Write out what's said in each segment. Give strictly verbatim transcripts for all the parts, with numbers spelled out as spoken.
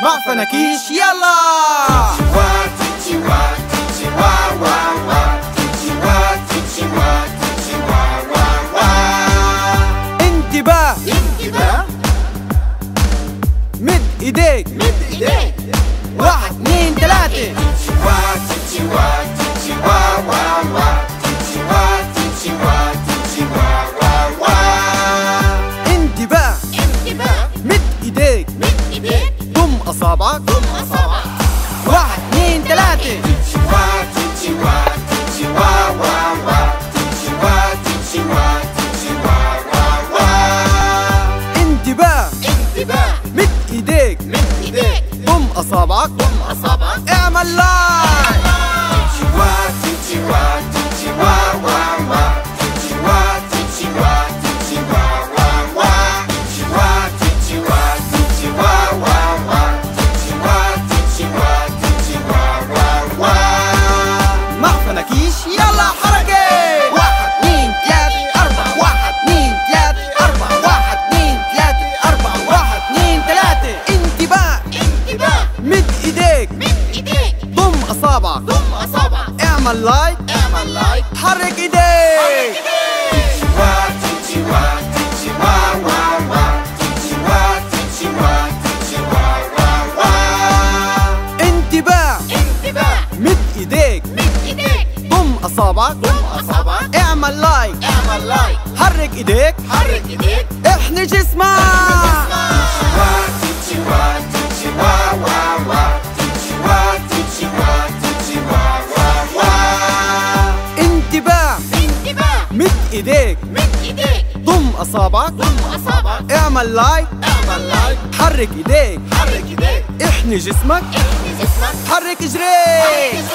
مع فناكيش يلا. انتباه انتباه، مد ايديك مد ايديك، واحد اتنين تلاتة. انتباه انتباه، مد ايديك مد ايديك، ضم اصابعك ضم اصابعك، واحد اتنين تلاتة. انتباه انتباه، مد ايديك مد ايديك، ضم اصابعك ضم اصابعك، اعمل لايك. مع فناكيش يلا حركة. واحد اتنين تلاتة أربعة، واحد اتنين تلاتة أربعة، واحد اتنين تلاتة أربعة، واحد اتنين تلاتة. انتباه انتباه، مد ايديك مد ايديك، ضم اصابعك ضم اصابعك، اعمل لايك اعمل لايك، حرك ايديك. انتباه انتباه، مد ايديك مد ايديك، ضم اصابعك ضم اصابعك، اعمل لايك اعمل لايك، حرك ايديك حرك ايديك، احني جسمك. انتباه انتباه، مد ايديك مد ايديك، ضم اصابعك ضم اصابعك، اعمل لايك اعمل لايك، حرك ايديك حرك ايديك، احني جسمك احمي جسمك، حرك اجريك.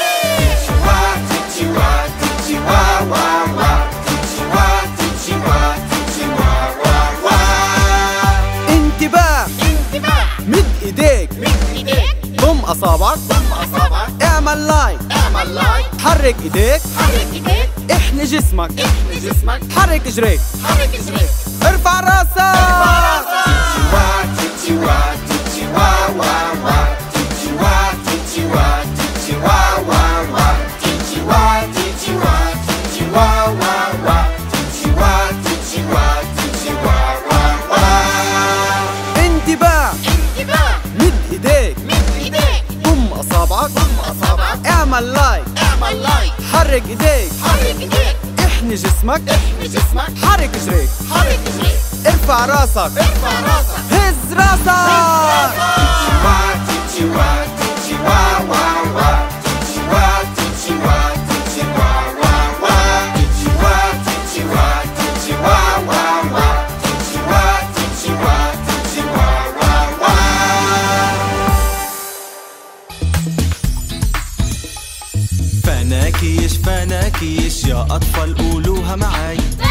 انتباه انتباه، مد ايديك مد ايديك، ضم اصابعك ضم اصابعك، اعمل لايك اعمل لايك، حرك ايديك حرك ايديك، احني جسمك احمي جسمك، حرك اجريك. حرك اجريك، ارفع راسك. انتباه انتباه، مد ايديك مد ايديك، ضم اصابعك ضم اصابعك، اعمل لايك اعمل لايك، حرك ايديك حرك ايديك، احني جسمك احمي جسمك، حرك اجريك. حرك اجريك، ارفع راسك ارفع راسك، هز راسك. فناكيش فناكيش يا أطفال قولوها معاي.